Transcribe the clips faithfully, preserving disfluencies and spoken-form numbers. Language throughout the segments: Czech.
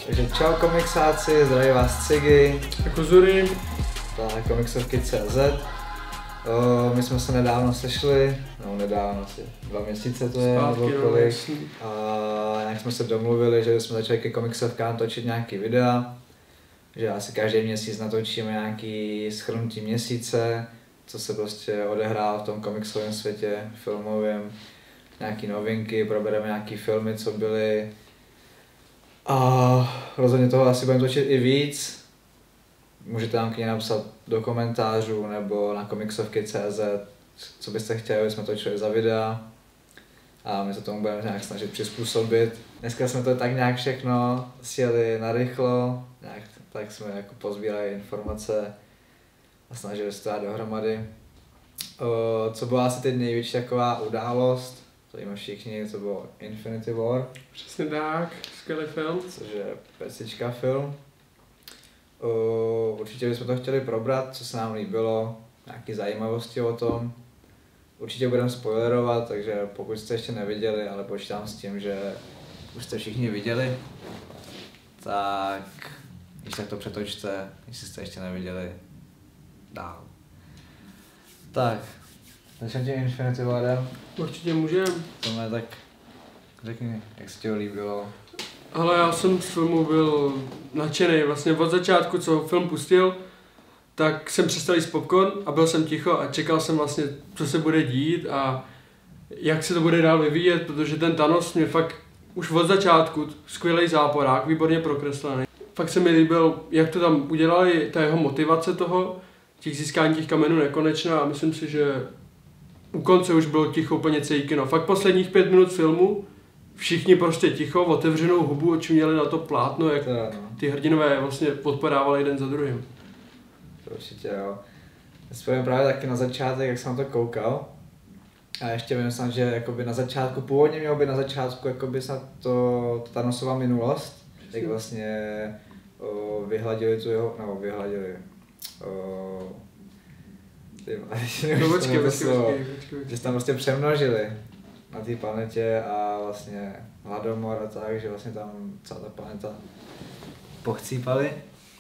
Takže čau komiksáci, zdraví vás Cigy. A Kozury. Tak, komiksovky tečka cé zet. O, my jsme se nedávno sešli, no nedávno, asi dva měsíce to je, Zpátky, nebo no, kolik. jasný. A nějak jsme se domluvili, že jsme začali ke komiksovkám točit nějaký videa. Že asi každý měsíc natočíme nějaký shrnutí měsíce, co se prostě odehrává v tom komiksovém světě, filmovém. Nějaký novinky, probereme nějaký filmy, co byly. A rozhodně toho asi budeme točit i víc. Můžete nám klidně napsat do komentářů nebo na komiksovky tečka cé zet, co byste chtěli, aby jsme točili za videa. A my se tomu budeme nějak snažit přizpůsobit. Dneska jsme to tak nějak všechno sjeli narychlo, nějak tak jsme jako pozbírali informace a snažili se to dát dohromady. O, co byla asi teď největší taková událost, to víme všichni, to bylo Infinity War. Přesně tak, skvělý film. Což je pecička film. O, určitě bychom to chtěli probrat, co se nám líbilo, nějaké zajímavosti o tom. Určitě budeme spoilerovat, takže pokud jste ještě neviděli, ale počítám s tím, že už jste všichni viděli, tak když tak to přetočte, jestli jste ještě neviděli dál. Tak, začneme tím Infinity Warem. Určitě můžeme. Tohle, tak řekni, jak se ti ho líbilo. Ale já jsem z filmu byl nadšený, vlastně od začátku, co film pustil, tak jsem přestal jíst popcorn a byl jsem ticho a čekal jsem vlastně, co se bude dít a jak se to bude dál vyvíjet, protože ten Thanos mě fakt už od začátku, skvělý záporák, výborně prokreslený. Fakt se mi líbil, jak to tam udělali, ta jeho motivace toho, těch získání těch kamenů nekonečná a myslím si, že u konce už bylo ticho úplně celý kino. Fakt posledních pět minut filmu, všichni prostě ticho, otevřenou hubu, oči měli na to plátno, jak ty hrdinové vlastně podporávali jeden za druhým. To určitě jo. Já si právě taky na začátek, jak jsem na to koukal. A ještě vím, že jakoby na začátku, původně mělo by na začátku jakoby snad to, to Thanosova minulost, jak vlastně o, vyhladili tu jeho, nebo vyhladili, o, ty, no, počkej, počkej, počkej, počkej. že se tam prostě přemnožili na té planetě a vlastně hladomor a tak, že vlastně tam celá ta planeta pochcípali.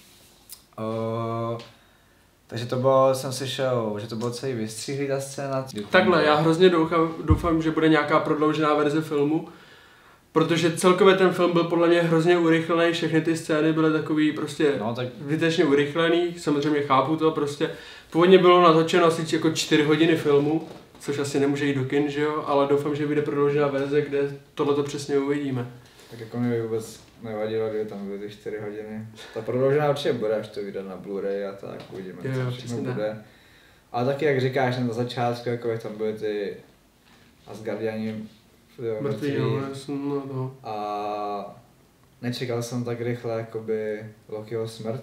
O, takže to bylo, jsem slyšel, že to bylo celý vystříhlý ta scéna. Takhle, já hrozně doufám, doufám, že bude nějaká prodloužená verze filmu, protože celkově ten film byl podle mě hrozně urychlený, všechny ty scény byly takový prostě no, tak... zbytečně urychlený, samozřejmě chápu to, prostě původně bylo natočeno asi jako čtyři hodiny filmu, což asi nemůže jít do kin, že jo, ale doufám, že vyjde prodloužená verze, kde tohleto přesně uvidíme. Tak jako mi vůbec nevadilo, kdyby tam byly ty čtyři hodiny. Ta prodloužená určitě bude, až to vyjde na Blu-ray a tak, uvidíme, jo, co všechno bude. Ale taky, jak říkáš, na začátku, jako jak tam byly ty Asgardiani mrtví, no, no. A nečekal jsem tak rychle, jakoby Lokiho smrt.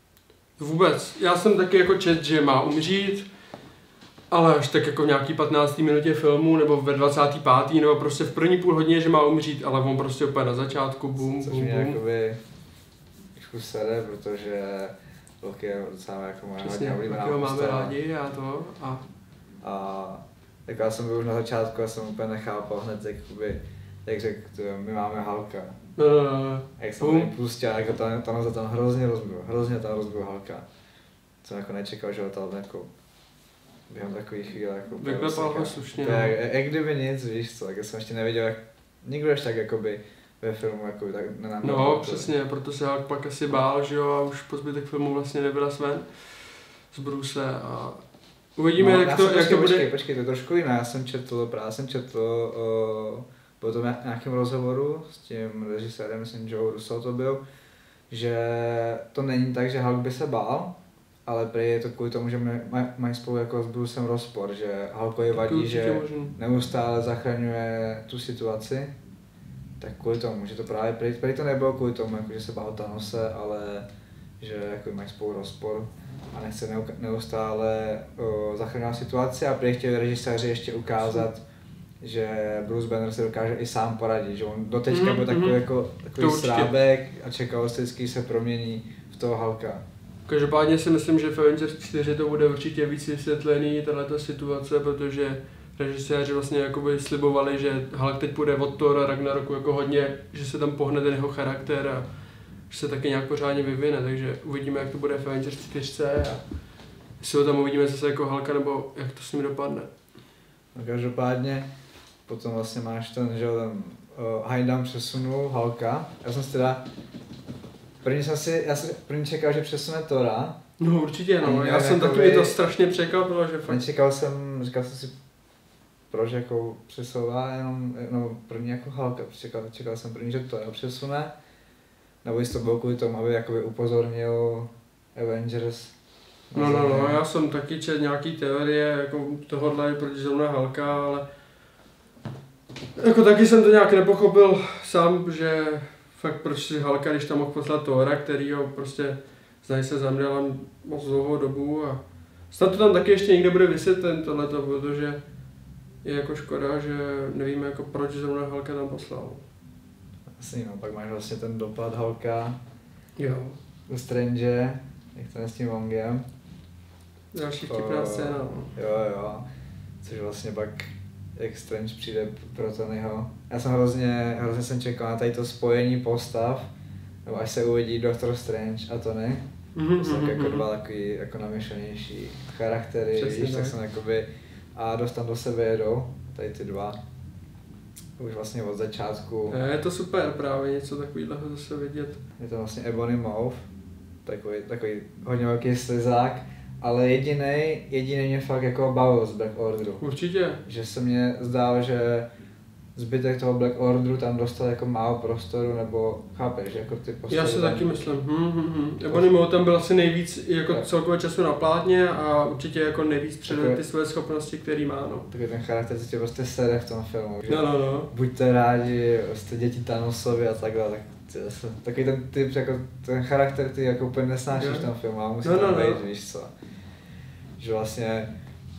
Vůbec, já jsem taky jako čet, že má umřít, ale až tak jako v nějaký patnácté minutě filmu, nebo ve dvacáté páté nebo prostě v první půl hodině, že má umřít, ale on prostě úplně na začátku, bum, Což bum, mě bum. jakoby trošku sere, protože Loki je docela jako moje hodně oblíbená postava. Máme postava. rádi a to a... A tak já jsem byl už na začátku a jsem úplně nechápal hned, jakoby, jak řekl, my máme Hulka. No, no, no. Jak jsem tady pustil, jako tam, tam za tam hrozně rozbil, hrozně tam rozbil Hulka. Jsem jako nečekal, že ho tam jako během takový chvíle jako vyklepal ho slušně, no. Jak, jak kdyby nic, víš co, tak já jsem ještě neviděl, jak nikdo ještě tak jakoby ve filmu jako tak nenamluvil. No přesně, proto se Hulk pak asi bál, že jo, a už po zbytek filmu vlastně nevylez ven z Bruce a uvidíme, no, jak to, počkej, jak to bude. Počkej, počkej, to je trošku jiné, já jsem četl, právě jsem četl o, bylo to v nějakém rozhovoru s tím režisérem, myslím, Joe Russo to byl, že to není tak, že Hulk by se bál, ale prý je to kvůli tomu, že mají maj spolu jako s Brucem rozpor, že Hulkovi vadí, že možný. Neustále zachraňuje tu situaci, tak kvůli tomu, že to právě prý, prý to nebylo kvůli tomu, jako, že se bál Thanose, ale že jako mají spolu rozpor a nechce neustále o, zachraňovat situaci a prý chtěli režiséři ještě ukázat, že Bruce Banner se dokáže i sám poradit, že on doteďka mm, byl takový, mm, jako, takový srábek a čekal, že se promění v toho Hulka. Každopádně si myslím, že v Avengers čtyři to bude určitě víc vysvětlený, tato situace, protože režiséři vlastně jakoby slibovali, že Hulk teď půjde od Thora Ragnaroku jako hodně, že se tam pohne ten jeho charakter a že se taky nějak pořádně vyvine, takže uvidíme, jak to bude v Avengers čtyři a jestli ho tam uvidíme zase jako Hulka, nebo jak to s ním dopadne. No každopádně, potom vlastně máš ten, že ten uh, Hajdam přesunul Hulka. Já jsem si teda, první jsem si, já jsem první čekal, že přesune Thora. No určitě no, já jsem taky by to strašně překvapilo, že fakt. Nečekal jsem, říkal jsem si, proč jako přesouvá jenom, no první jako Hulka, čekal, čekal jsem první, že Thora přesune. Nebo jestli to bylo kvůli tomu, aby jakoby upozornil Avengers. No, no, no, já jsem taky četl nějaký teorie jako tohohle, proč zrovna Hulka, ale jako taky jsem to nějak nepochopil sám, že fakt proč si Hulka, když tam mohl poslat Thora, který ho prostě znají se zamděla moc dlouhou dobu a snad to tam taky ještě někde bude vyset ten tohleto, protože je jako škoda, že nevíme jako proč zrovna Hulka tam poslal. Asi no, pak máš vlastně ten dopad Hulka jo. u Strange, jak to s tím Wongem. Další vtipná scéna. No. Jo, jo, což vlastně pak, jak Strange přijde pro Tonyho. Já jsem hrozně, hrozně jsem čekal na tady to spojení postav, nebo až se uvidí Doctor Strange a Tony. Mm-hmm, to jsou mm-hmm. jako dva takový jako namíšenější charaktery, přesně víš, tak tak. jsem jakoby, a dost tam do sebe jedou, tady ty dva. Už vlastně od začátku. Je to super právě něco takového zase vidět. Je to vlastně Ebony Maw, takový, takový hodně velký slizák, ale jedinej, jedinej mě fakt jako bavil z Black Orderu. Určitě. Že se mně zdálo, že zbytek toho Black Orderu tam dostal jako málo prostoru, nebo chápeš, jako ty postavy. Já si tam... taky myslím. Hmm, hmm, hmm. Ebony Maw tam byl asi nejvíc jako tak. celkově času na plátně a určitě jako nejvíc předat Takové... ty své schopnosti, který má, no. Takový ten charakter se tě prostě sere v tom filmu. Že? No, no, no. Buďte rádi, jste děti Thanosovi a takhle, tak takový ten typ, jako ten charakter, ty jako úplně nesnášíš v tom filmu, ale musí no, tam no, být, no. víš co. Že vlastně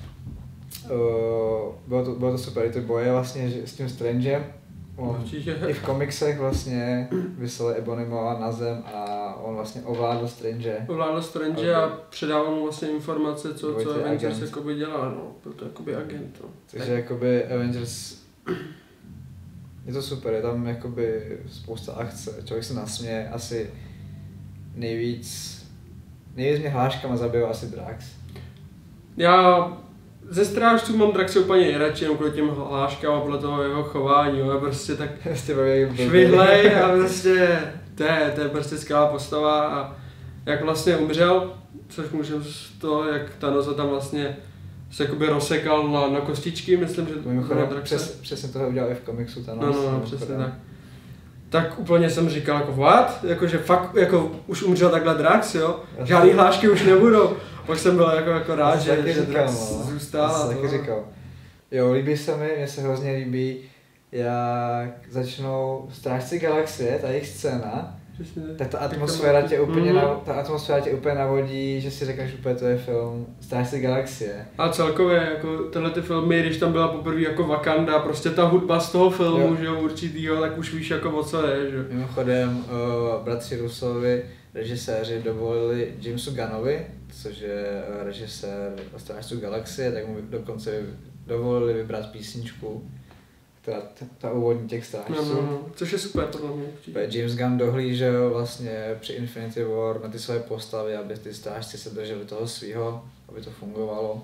uh, bylo, to, bylo to super, ty boje vlastně že s tím Strangem. On, i v komiksech vlastně vyslali Ebony Maw na zem a on vlastně ovládl Strange. Ovládl Strange a předával mu vlastně informace, co, co Avengers agent. jakoby dělá, no. Byl to jakoby agent, no. Takže tak. Jakoby Avengers, je to super, je tam jakoby spousta akce, člověk se nasměje, asi nejvíc, nejvíc mě hláškama zabil asi Drax. Já ze strážců mám Draxe úplně nejradši, jenom kvůli těm hláškám a podle toho jeho chování, jo, je prostě tak švihlej a prostě to je, to je prostě skvělá postava a jak vlastně umřel, což můžeme z toho, jak Thanos tam vlastně se jakoby rozsekal na, na kostičky, myslím, že mimochodem, přes, přesně toho udělal i v komiksu Thanos. No, no, no přesně tak. Tak úplně jsem říkal jako what? Jakože fakt, jako už umřel takhle Drax, jo? Žádný hlášky už nebudou. Pak jsem byl jako, jako rád, že, že Drax zůstal. Já taky říkal. Jo, líbí se mi, mně se hrozně líbí, jak začnou Strážci galaxie, ta jejich scéna, tak ta atmosféra tě úplně, na, ta atmosféra tě úplně navodí, že si řekneš úplně, to je film Strážci galaxie. A celkově, jako tyhle ty filmy, když tam byla poprvé jako Wakanda, prostě ta hudba z toho filmu, jo. Že jo, určitýho, tak už víš jako o co je, že? Mimochodem, uh, bratři Russovi, režiséři, dovolili Jamesu Gunnovi, což je režisér Strážců galaxie, tak mu dokonce dovolili vybrat písničku, která ta úvodní těch Strážců. No, no, no, což je super podle mě. James Gunn dohlížel vlastně při Infinity War na ty své postavy, aby ty Strážci se drželi toho svýho, aby to fungovalo.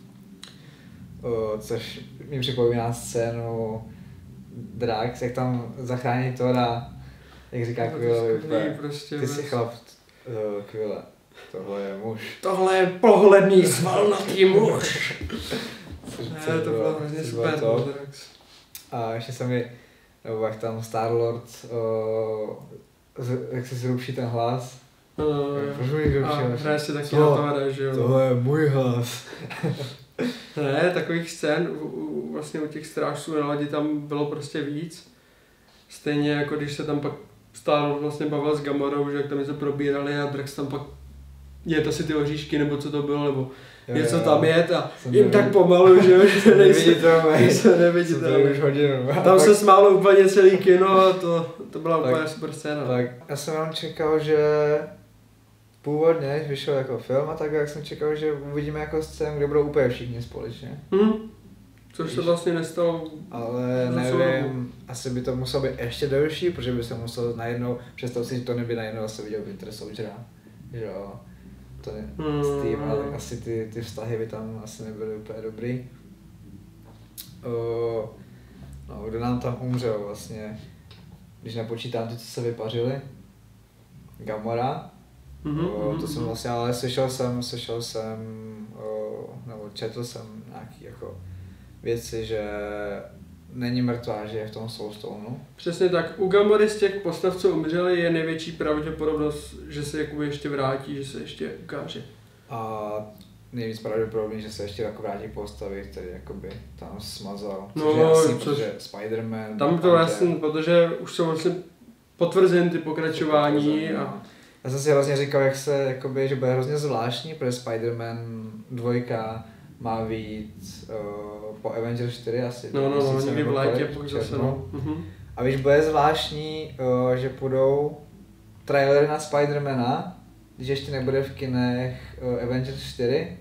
O, což mi připomíná scénu Drax, jak tam zachrání Thora, jak říká no, Quillovi, prostě ty jsi chlap, Quille, tohle je muž. Tohle je pohledný svalnatý muž. Ne, to bylo hrozně super, Drax. A ještě se mi, nebo jak tam Star-Lord, o, z, jak se zruší ten hlas. No, no, no. a hraje si taky na to, že jo. Tohle je můj hlas. Ne, takových scén, u, u, vlastně u těch strážců na lodi tam bylo prostě víc. Stejně jako když se tam pak Star-Lord vlastně bavil s Gamorou, že jak tam něco probírali a Drax tam pak jet asi ty oříšky, nebo co to bylo, nebo jo, něco jo, tam jet a jim nevidí. Tak pomalu, že jo, že nejsou neviditelné. už hodinu. Tam pak se smálo úplně celý kino a to, to byla tak, úplně super scéna. Tak, já jsem jenom čekal, že původně, když vyšel jako film a tak, jak jsem čekal, že uvidíme jako scénu, kde budou úplně všichni společně. Hmm. Což se vlastně nestalo. Ale nevím, asi by to muselo být ještě delší, protože by se musel najednou, představ si, že to neby najednou zase viděl Winter Soldiera, že jo, to je hmm. Steve, ale tak asi ty, ty vztahy by tam asi nebyly úplně dobrý. Uh, no, kdo nám tam umřel vlastně, když nepočítám ty, co se vypařili, Gamora, Mm-hmm, uh, to mm-hmm. jsem vlastně, ale slyšel jsem, slyšel jsem, uh, nebo četl jsem nějaký jako věci, že není mrtvá, že je v tom Soulstoneu. Přesně tak. U Gamory z těch postav, co umřeli, je největší pravděpodobnost, že se jakoby ještě vrátí, že se ještě ukáže. A nejvíc pravděpodobný, že se ještě jako vrátí postavy, který jakoby tam smazal. No, což je jasný, což... protože Spider-Man... Tam to jasný, protože už jsou vlastně potvrzeny ty pokračování a... Já jsem si hrozně říkal, jak se, jakoby, že bude hrozně zvláštní, protože Spider-Man dvojka má víc uh, po Avengers čtyři asi. No, no, no, někdy v létě, pak zase, no. Uh-huh. A víš, bude zvláštní, uh, že půjdou trailery na Spider-Mana, když ještě nebude v kinech uh, Avengers čtyři.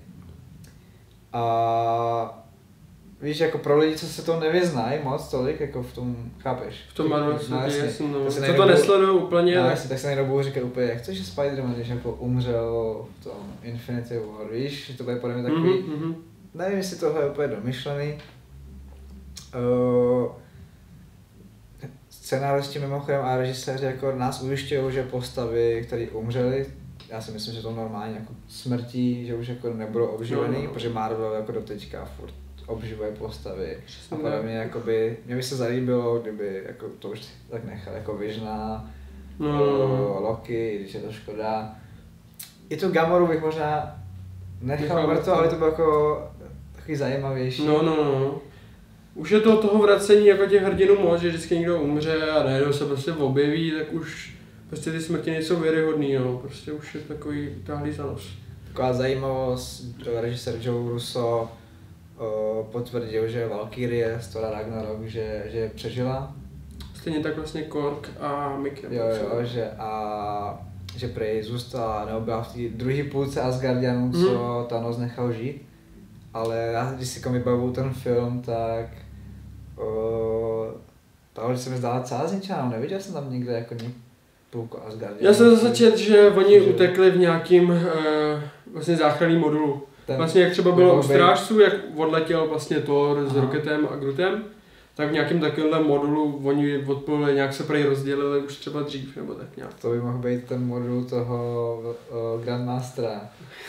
A víš, jako pro lidi, co se to nevyznají moc tolik, jako v tom, chápeš? V tom Marvel no, jasně, jasně, no. Co to nesledují úplně. No, tak... jasně, tak se někdo bude říkat úplně, jak to, že Spider-Man, když jako umřel v tom Infinity War, víš, že to bude podle mě takový, mm-hmm. nevím, jestli tohle je úplně domyšlený. Uh, Scénáristi mimochodem a režiséři jako nás ujišťují, že postavy, které umřely, já si myslím, že to normálně jako smrtí, že už jako nebudou obživený, no, no. protože Marvel jako doteďka furt obživuje postavy. A podle mě jakoby, mě by se zalíbilo, kdyby jako to už tak nechal, jako Visiona, no, no. Loki, když je to škoda. I tu Gamoru bych možná nechal mrtvou, ale to bylo jako takový zajímavější. No, no, no. Už je to toho vracení jako těch hrdinů moc, že vždycky někdo umře a najednou se prostě objeví, tak už prostě ty smrti nejsou věryhodný, no. Prostě už je takový táhlý za nos. Taková zajímavost, režisér Joe Russo uh, potvrdil, že Valkyrie z Thora Ragnarok, že, že přežila. Stejně tak vlastně Korg a Mick. Jo, jo, že a že prej zůstala, nebo byla v té druhé půlce Asgardianů, co mm. Thanos nechal žít. Ale já, když si vybavuju ten film, tak uh, tohle se mi zdála celá zničená, neviděl jsem tam někde jako půlku Asgardianů. Já jsem zase četl, že oni že... utekli v nějakým uh, vlastně záchranným modulu. Ten, vlastně jak třeba bylo u Strážců, jak odletěl vlastně Thor s Rocketem a Grootem, tak v nějakém takovémhle modulu oni odpluli, nějak se prej rozdělili už třeba dřív, nebo tak nějak. To by mohl být ten modul toho uh, Grandmastera.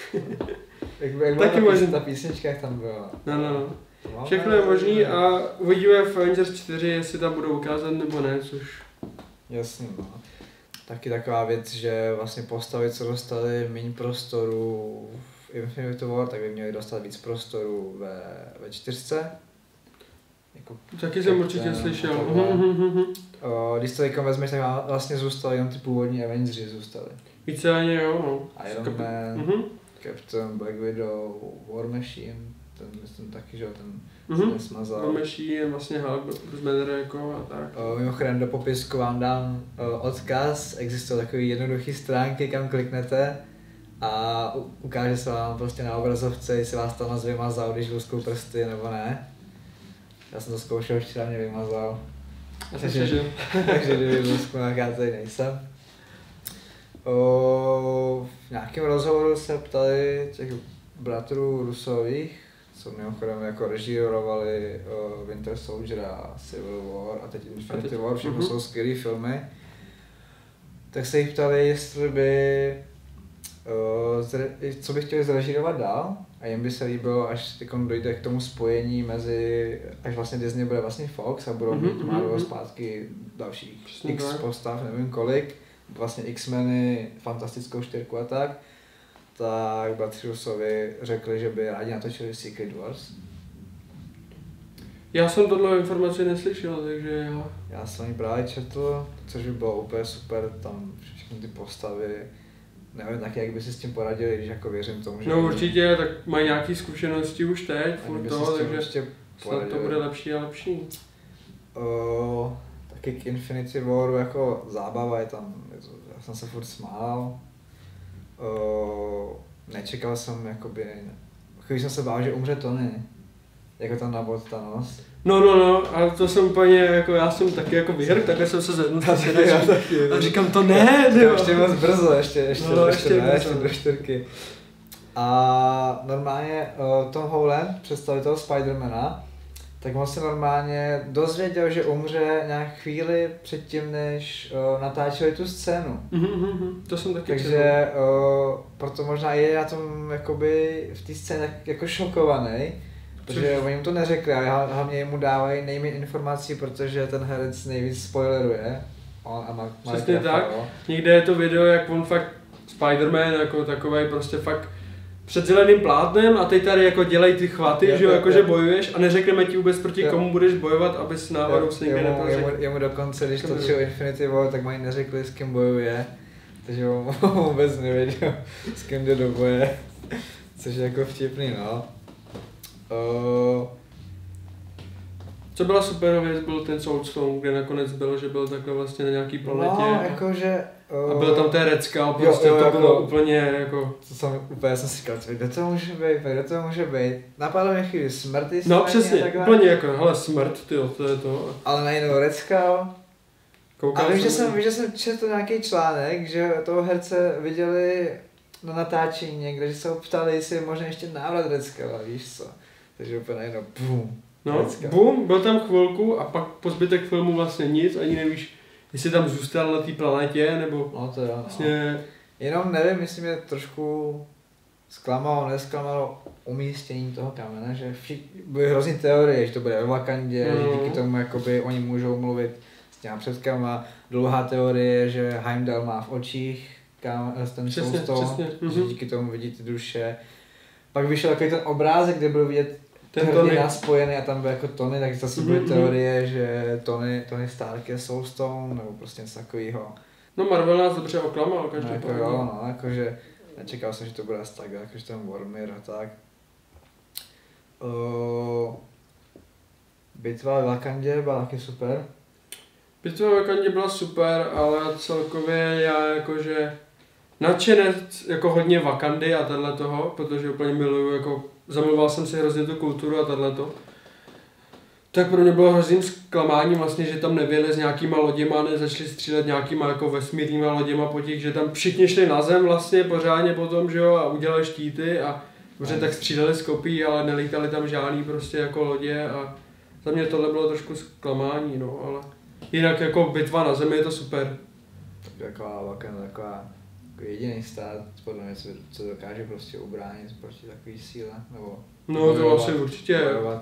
jak by, jak taky ta, písnička, ta písnička, jak tam byla. No, no. Všechno je možný a uvidíme v Avengers čtyři, jestli tam budou ukázat nebo ne, což... Jasně, no. Taky taková věc, že vlastně postavy, co dostaly méně prostoru v Infinity War, tak by měly dostat víc prostoru ve, ve čtyřce. Jako taky jsem určitě slyšel. O, když to jako vezmeš, tak vlastně zůstaly jenom ty původní Avengers zůstaly. Víceméně jo, no. Iron Kap- Man, uh-huh. Captain, Black Widow, War Machine, ten myslím taky, že ten uh-huh. se smazal. War Machine, vlastně Hulk, Bruce Banner jako a tak. O, mimochodem do popisku vám dám o, odkaz, existují takové jednoduché stránky, kam kliknete a u, ukáže se vám prostě na obrazovce, jestli vás tam vymazal, když lusknou prsty nebo ne. Já jsem to zkoušel, včera mě vymazal. Takže, že, takže kdyby lusknu, tak já tady nejsem. O, v nějakém rozhovoru se ptali těch bratrů Rusových, co mimochodem jako režírovali uh, Winter Soldier a Civil War a teď Infinity War, všechno uh-huh. jsou skvělý filmy. Tak se jich ptali, jestli by, uh, zre, co by chtěli zrežírovat dál a jim by se líbilo, až dojde k tomu spojení mezi, až vlastně Disney bude vlastně Fox a budou mít uh-huh, Marvel uh-huh. zpátky dalších Přesně x tak. postav, nevím kolik, vlastně X-meny, Fantastickou čtyřku a tak. Tak bratři Russovi řekli, že by rádi natočili Secret Wars. Já jsem tohle informaci neslyšel, takže já... Já jsem ji právě četl, což by bylo úplně super, tam všechny ty postavy. Nevím taky, jak by si s tím poradili, když jako věřím tomu, že... No určitě, tak mají nějaké zkušenosti už teď, furt toho, takže snad to bude lepší a lepší. Uh, taky k Infinity Waru jako zábava je tam, já jsem se furt smál. Uh, nečekal jsem, jakoby, chvíli jsem se bál, že umře Tony. jako tam nabod Thanos. No, no, no, ale to jsem úplně, jako já jsem taky jako vyhrk, takhle jsem se zvednul a říkám to ne, jo. Ještě moc brzo, ještě, ještě, no, ještě, ještě, ne, ještě do čtyřky. A normálně uh, Tom Holland, představitel Spidermana, tak on se normálně dozvěděl, že umře nějak chvíli předtím, než uh, natáčeli tu scénu. Mm-hmm, to jsem taky Takže uh, proto možná je na tom jakoby v té scéně tak, jako šokovaný, protože oni mu to neřekli, ale hlavně mu dávají nejméně informací, protože ten herec nejvíc spoileruje. On a má, má přesně tak, někde je to video, jak on fakt Spider-Man jako takovej prostě fakt před zeleným plátnem a teď tady jako dělají ty chvaty, je, že jo, jakože bojuješ a neřekneme ti vůbec proti je. komu budeš bojovat, abys náhodou se nikdy neprořekl. Jemu, jemu dokonce, když točil Infinity War, tak mají neřekli, s kým bojuje, takže on vůbec nevěděl, s kým jde do boje, což je jako vtipný, no. Uh, Co byla super věc, byl ten Soulstone, kde nakonec bylo, že byl takhle vlastně na nějaký planetě. No, jakože... Uh, a byl tam ten Red Skull, prostě jo, jo, to jako, bylo úplně jako... To jsem úplně jsem si říkal, kde to může být, kde to může být. Napadlo mě chvíli smrti. No přesně, úplně jako, hele smrt, tyjo, to je to. Ale najednou Red Skull. Koukal a vím, že jsem, že jsem četl nějaký článek, že toho herce viděli na natáčení někde, že se ho ptali, jestli je možná ještě návrat Red Skulla, víš co. Takže úplně najednou bum. No, bum, byl tam chvilku a pak po zbytek filmu vlastně nic, ani nevíš, jestli tam zůstal na té planetě, nebo no to jo, no. Vlastně... Jenom nevím, jestli mě trošku zklamalo, nesklamalo umístění toho kamene, že vši... byly hrozný teorie, že to bude ve Wakandě, mm. že díky tomu jakoby oni můžou mluvit s těma předkama. Dlouhá teorie, že Heimdall má v očích kam, ten Soulstone, že díky tomu vidí ty duše. Pak vyšel takový ten obrázek, kde byl vidět ten hrdina spojený a tam byly jako Tony, takže zase byly mm-hmm. teorie, že Tony, Tony Stark je Soulstone, nebo prostě něco takového. No Marvel nás dobře oklamal, každopádně. No, jako jo, no, jakože nečekal jsem, že to bude asi tak, jakože ten Vormir a tak. Uh, bitva ve Wakandě byla taky super. Bitva ve Wakandě byla super, ale celkově já jakože nadšenec jako hodně Wakandy a tenhle toho, protože úplně miluju, jako zamiloval jsem si hrozně tu kulturu a tohleto. Tak pro mě bylo hrozným zklamáním vlastně, že tam nevěli s nějakýma loděma, nezačali střílet nějakýma jako vesmírnýma loděma po těch, že tam všichni šli na zem vlastně pořádně potom, že jo, a udělali štíty a dobře tak stříleli z kopí, ale nelítali tam žádný prostě jako lodě a za mě tohle bylo trošku zklamání, no, ale jinak jako bitva na zemi je to super. Taková Wakanda, taková jediný stát, podle mě, co dokáže prostě ubránit proti takový síle, nebo no bojovat, to asi určitě bojovat.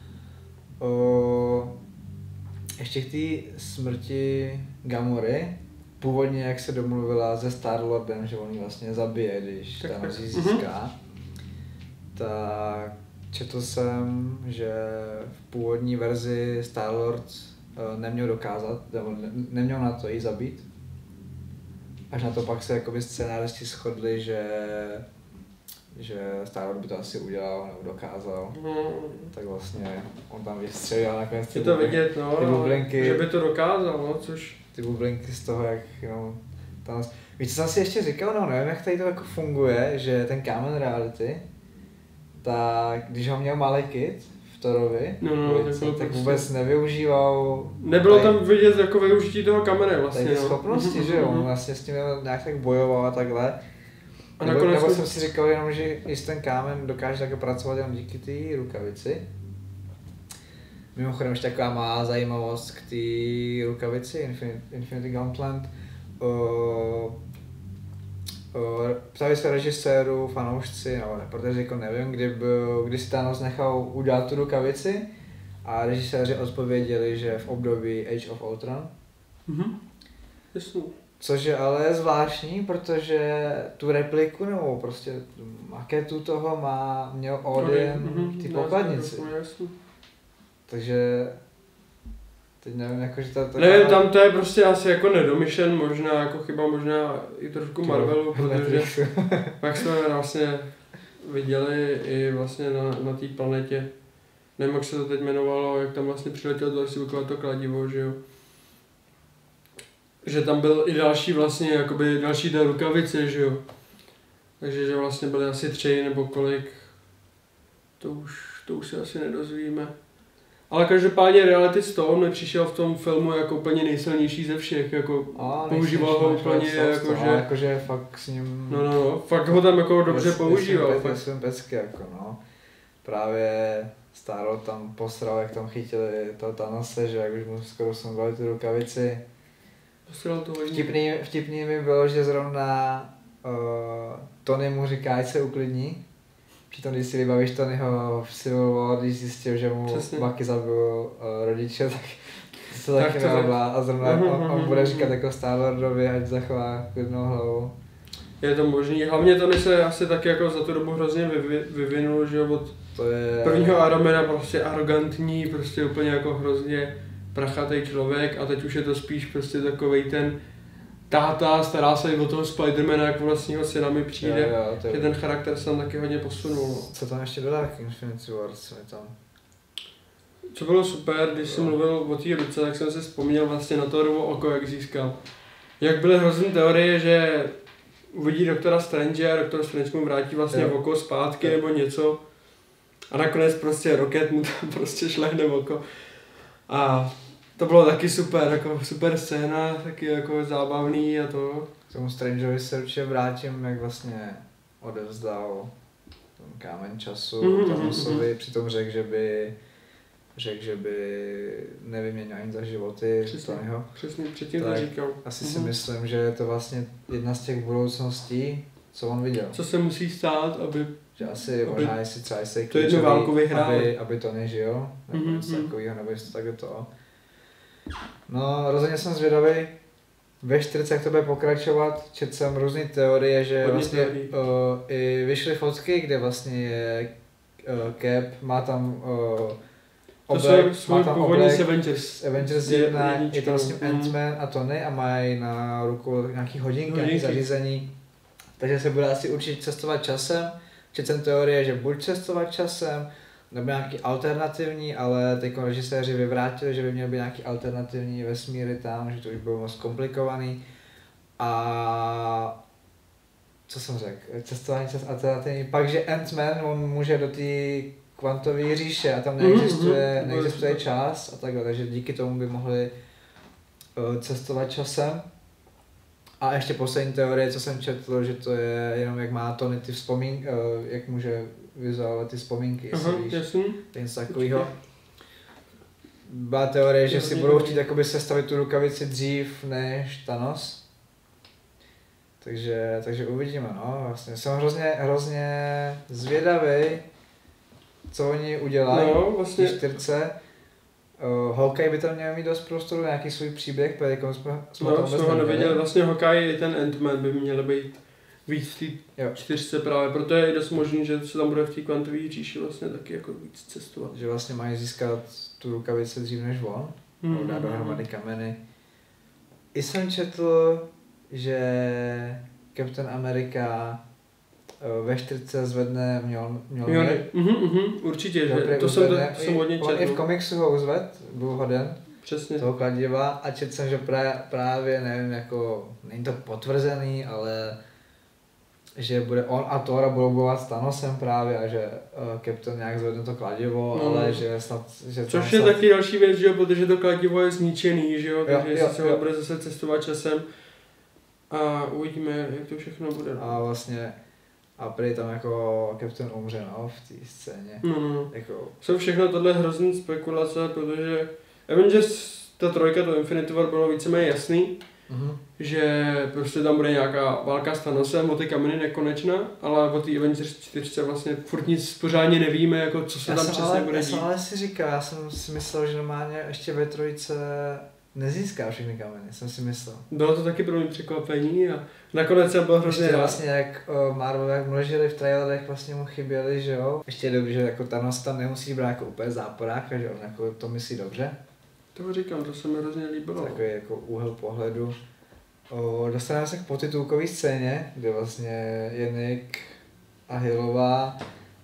O, ještě k té smrti Gamory, původně jak se domluvila se Star-Lordem, že on ji vlastně zabije, když tak, Thanos ji získá, tak četl jsem, že v původní verzi Star-Lord neměl dokázat, nebo ne, neměl na to ji zabít. Až na to pak se jakoby scénáristi shodli, že že Star-Lord by to asi udělal nebo dokázal, hmm. tak vlastně on tam vystřelil nakonec ty, to vidět, no, ty bublinky, že by to dokázal, no, což... Ty bublinky z toho, jak no, tam... Víš, co jsem si ještě říkal, no nevím, jak tady to jako funguje, že ten kámen reality, tak když ho měl Malekith v Thorovi, no, no, tak, tak prostě... vůbec nevyužíval... Nebylo tady, tam vidět jako využití toho kamene vlastně, tady no. schopnosti, že jo, on vlastně s tím nějak tak bojoval a takhle. A nebo, nebo jsem si říkal jenom, že jestli ten kámen dokáže také pracovat jenom díky té rukavici. Mimochodem ještě taková má zajímavost k té rukavici Infinity, Infinity Gauntlet. Uh, uh, ptali se režiséru, fanoušci, nebo ne, protože jako nevím, kdy, byl, kdy si Thanos nechal udělat tu rukavici a režiséři odpověděli, že v období Age of Ultron. Mhm. Jasně. Což je ale zvláštní, protože tu repliku nebo prostě maketu toho má, měl Odin v té pokladnici. Takže teď nevím, jakože to... to nevím, tam to je prostě asi jako nedomyšlen, možná jako chyba, možná i trošku Marvelu, protože pak jsme vlastně viděli i vlastně na, na té planetě, nevím, jak se to teď jmenovalo, jak tam vlastně přiletěl další to kladivo, že jo. Že tam byl i další vlastně, jakoby další té rukavice, že jo. Takže že vlastně byly asi tři nebo kolik, to už, to už se asi nedozvíme. Ale každopádně Reality Stone mi přišel v tom filmu jako úplně nejsilnější ze všech, jako a, používal ho úplně jako, že... jakože fakt s ním... No, no, no, fakt ho tam jako dobře používal. To jsem pecky, jako no. Právě Starro tam posral, jak tam chytili toho Thanose, že jak už mu skoro sundali tu rukavici. Posral to hodně. Vtipný, vtipný mi bylo, že zrovna uh, Tony mu říká, ať se uklidní. Přitom, když si vybavíš Tonyho v Civil War, když zjistil, že mu Přesně. Bucky zabil uh, rodiče, tak to Tak taky to neobla. A zrovna Uhum, on, on uhum, bude uhum. říkat jako Star-Lordovi, ať zachová klidnou hlavu. Je to možný, hlavně Tony se asi taky jako za tu dobu hrozně vyvi, vyvinul, že od To je... prvního Ironmana prostě arrogantní, prostě úplně jako hrozně prachatý člověk a teď už je to spíš prostě takovej ten táta, stará se i o toho Spidermana, jak vlastního syna mi přijde, jo, jo, to je... že ten charakter se tam taky hodně posunul. No. Co tam ještě dodá k Infinity War, co je tam? Co bylo super, když jsem mluvil o té ruce, tak jsem si vzpomněl vlastně na Thorovo oko, jak získal. Jak byly hrozný teorie, že uvidí doktora Strange a doktor Strange mu vrátí vlastně jo. oko zpátky jo. nebo něco. A nakonec prostě Rocket mu tam prostě šlehne oko. A to bylo taky super, jako super scéna, taky jako zábavný a to. K tomu Strangeovi se určitě vrátím, jak vlastně odevzdal ten kámen času Mhm, Thanosovi, mhm. přitom řekl, že by řekl, že by nevyměnil ani za životy Přesně. Tonyho. Přesně předtím to Tak říkal. Asi si Mhm. myslím, že je to vlastně jedna z těch budoucností, co on viděl. Co se musí stát, aby... Že asi aby možná, jestli třeba jestli je to jednu klíčový, válku vyhráli. aby, aby Tony žil, nebo Mhm, něco mhm. takového, nebo jestli to tak to. No, rozhodně jsem zvědavý. Ve čtyřce, jak to bude pokračovat, četl jsem různé teorie, že Hodně vlastně teorií. uh, i vyšly fotky, kde vlastně je uh, Cap, má tam uh, To oblek, jsou má svůj tam původní oblek, Avengers. Avengers Je- jedna, je jednička, to s tím no. Ant-Man a Tony a mají na ruku nějaký hodinky, nějaký Hodinky. zařízení. Takže se bude asi určitě cestovat časem. Četl jsem teorie, že buď cestovat časem, nebo nějaký alternativní, ale teď režiséři vyvrátili, že by měl být nějaký alternativní vesmíry tam, že to už bylo moc komplikovaný. A co jsem řekl? Cestování čas alternativní. Pak, že Ant-Man, on může do té kvantové říše a tam neexistuje, Mhm, neexistuje mhm. čas a takhle, takže díky tomu by mohli uh, cestovat časem. A ještě poslední teorie, co jsem četl, že to je jenom jak má Tony ty vzpomínky, uh, jak může vizuálovat ty vzpomínky, jestli Aha, víš, jasný. něco takového. Byla teorie, že Je si hodně budou dobrý. chtít jakoby sestavit tu rukavici dřív než Thanos. Takže, takže uvidíme, no, vlastně jsem hrozně, hrozně zvědavý, co oni udělají No, v vlastně, té čtyřce. Uh, Hawkeye by tam měl mít dost prostoru, nějaký svůj příběh, protože jako jsme, jsme to no, vůbec jsme ho neviděli. neviděli, vlastně Hawkeye i ten Ant-Man by měl být víc v té Jo. čtyřce právě, proto je dost možný, že se tam bude v té kvantové říši vlastně taky jako víc cestovat. Že vlastně mají získat tu rukavici dřív než on, mm-hmm. dát dohromady kameny. I jsem četl, že Captain America uh, ve čtyřce zvedne měl, měl Jo, měl, mhm, mhm, určitě, že Dobrý, to jsem, to, uzvedne. to jsem hodně On i v četl. komiksu ho uzved, byl hoden, Přesně. toho kladiva a četl jsem, že pra, právě, nevím, jako, není to potvrzený, ale že bude on a Thor budou bojovat s Thanosem právě a že uh, Captain nějak zvedne to kladivo, No. ale že snad... Že Což tam je snad, taky další věc, že jo, protože to kladivo je zničený, že jo, takže jo, jestli se jo. ho bude zase cestovat časem a uvidíme, jak to všechno bude. A vlastně a prý tam jako Captain umře, no, v té scéně. No, no, no. Jako, Jsou všechno tohle hrozný spekulace, protože Avengers, ta trojka do Infinity War bylo víceméně jasný, uh-huh. že prostě tam bude nějaká válka s Thanosem, o ty kameny nekonečná, ale o té Avengers čtyřce vlastně furt nic pořádně nevíme, jako co se já tam jsem přesně ale, bude já dít. jsem ale si říkal, já jsem si myslel, že normálně ještě ve trojce nezíská všechny kameny, jsem si myslel. Bylo to taky pro mě překvapení a nakonec jsem byl hrozně Ještě rád. vlastně jak o, Marvel, jak mlžili v trailerech, vlastně mu chyběli, že jo. Ještě je dobrý, že jako Thanos tam nemusí brát jako úplně záporáka, že on jako to myslí dobře. To říkám, to se mi hrozně líbilo. Takový jako úhel pohledu. O, dostaneme se k potitulkové scéně, kde vlastně je Nick a Hillová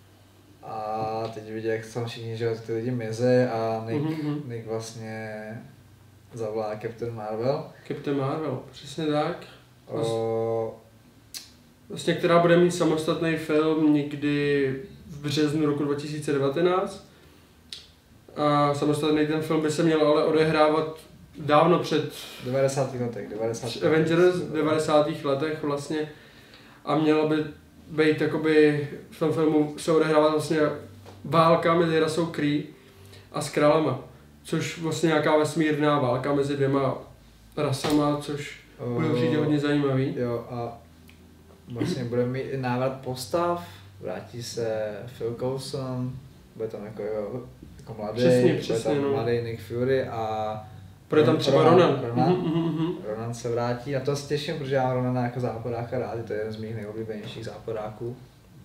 a teď vidí, jak tam všichni, že ty lidi mize a Nick, Mhm. Nick vlastně zavolá Captain Marvel. Captain Marvel, přesně tak. O, Vlastně, která bude mít samostatný film někdy v březnu roku dva tisíce devatenáct. A samostatný ten film by se měl ale odehrávat dávno před devadesátých letech, devadesátých Avengers v devadesátých letech vlastně a mělo by být jakoby v tom filmu se odehrávat vlastně válka mezi rasou Kree a Skrulama, což vlastně nějaká vesmírná válka mezi dvěma rasama, což uh, bude určitě hodně zajímavý. Jo a vlastně budeme mít i návrat postav, vrátí se Phil Coulson, bude tam jako, jo, jako mladý, přesně, přesně, bude tam no. mladý Nick Fury a bude tam třeba Ronan. Ronan, Mm-hmm. Ronan se vrátí, a to se těším, protože já mám Ronana jako záporáka rád, to je jeden z mých nejoblíbenějších záporáků.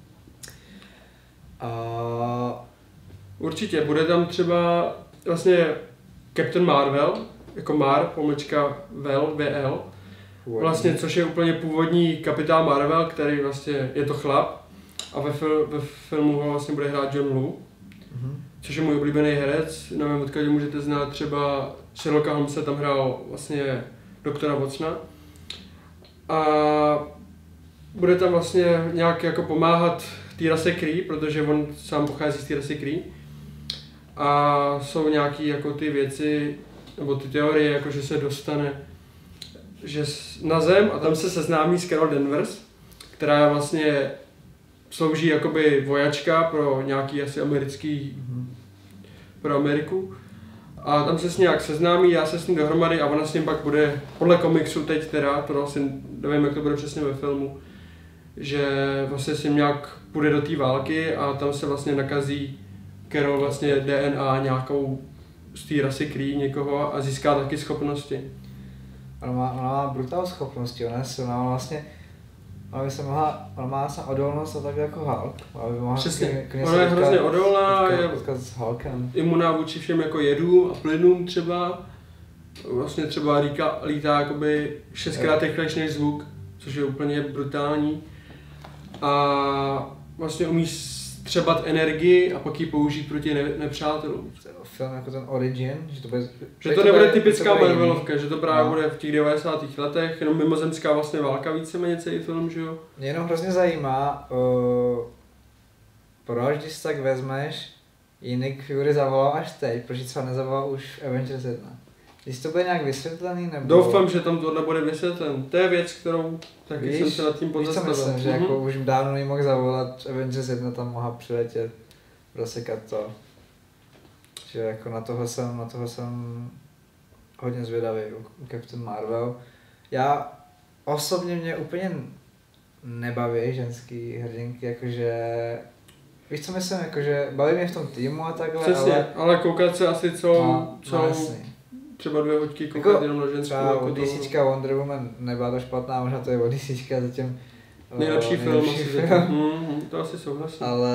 A... Určitě, bude tam třeba vlastně Captain Marvel, jako Mar, pomlčka Vel, V L, vlastně, což je úplně původní kapitán Marvel, který vlastně je to chlap a ve, fil, ve filmu ho vlastně bude hrát John Liu, mm-hmm. což je můj oblíbený herec, nevím, odkud můžete znát třeba Sherlocka Holmesa, tam hrál vlastně doktora Watsona a bude tam vlastně nějak jako pomáhat té rase Kree, protože on sám pochází z té rasy Kree a jsou nějaký jako ty věci, nebo ty teorie, jako že se dostane že na Zem a tam se seznámí s Carol Danvers, která vlastně slouží jakoby vojačka pro nějaký asi americký, pro Ameriku. A tam se s ní nějak seznámí, já se s ní dohromady a ona s ním pak bude, podle komiksu teď teda, to vlastně nevím, jak to bude přesně ve filmu, že vlastně s ním nějak půjde do té války a tam se vlastně nakazí Carol vlastně D N A nějakou z té rasy Kree někoho a získá taky schopnosti. Ona má, ona má brutál schopnosti, ona je silná, ona vlastně, ona by se mohla, ona má vlastně odolnost a tak jako Hulk. Ona by mohla přesně, k, k ona je hrozně odolná, je s Hulkem. Imunná vůči všem jako jedům a plynům třeba. Vlastně třeba líka, lítá jakoby šestkrát rychlejš než zvuk, což je úplně brutální. A vlastně umí střebat energii a pak ji použít proti ne- nepřátelům. Film jako ten Origin, že to bude... Že to nebude typická Marvelovka, že to právě no. bude v těch devadesátých letech, jenom mimozemská vlastně válka víceméně celý film, že jo? Mě jenom hrozně zajímá, uh, proč, když si tak vezmeš, i Nick Fury zavolal až teď, proč třeba nezavolal už v Avengers jedna? Když to bude nějak vysvětlený, nebo... Doufám, že tam tohle bude vysvětlen. To je věc, kterou taky víš, jsem se nad tím pozastavil. Víš, co myslím, že mm-hmm. jako už dávno nemohl zavolat, Avengers jedna tam mohla přiletět, rozsekat to. Že jako na toho jsem, na toho jsem hodně zvědavý u Captain Marvel. Já osobně mě úplně nebaví ženský hrdinky, jakože... Víš co myslím, jakože baví mě v tom týmu a takhle, přesně, ale... ale koukat se asi co... No, co no jasný. Třeba dvě hoďky koukat jako, jenom na ženskou. Třeba jako DCčka Wonder Woman nebyla to špatná, možná to je od DCčka zatím... Nejlepší uh, film asi zatím. Mm, to asi souhlasím. Ale...